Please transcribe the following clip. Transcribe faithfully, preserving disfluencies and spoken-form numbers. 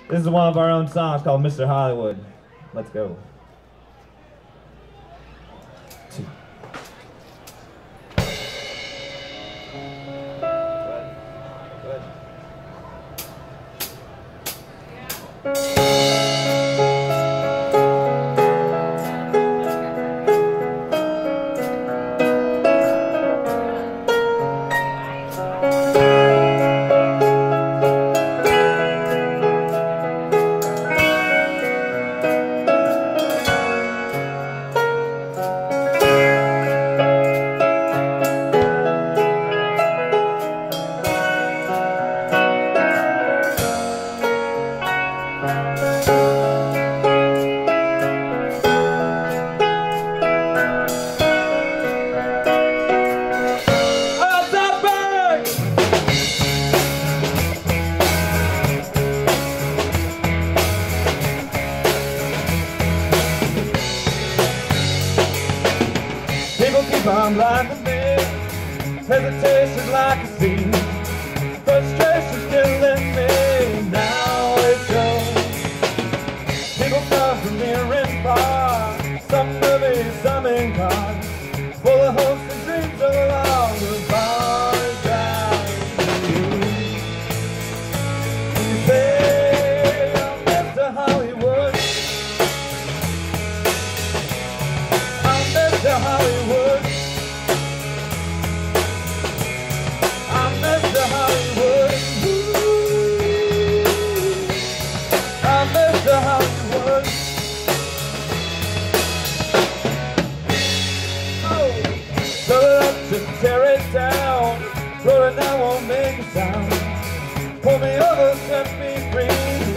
This is one of our own songs called Mister Hollywood. Let's go. Two. Good. Good. People keep on blinding me, hesitation's like a sea, frustration's killing me, now it shows. People come from near and far, some movies, some in cars, full of hopes and dreams along the bars down to you. You say I'm Mister Hollywood, I'm Mister Hollywood, I'm Mister Hollywood, ooh, I'm Mister Hollywood. Oh, throw it up to tear it down, throw it now won't make a sound, pull me over, set me free.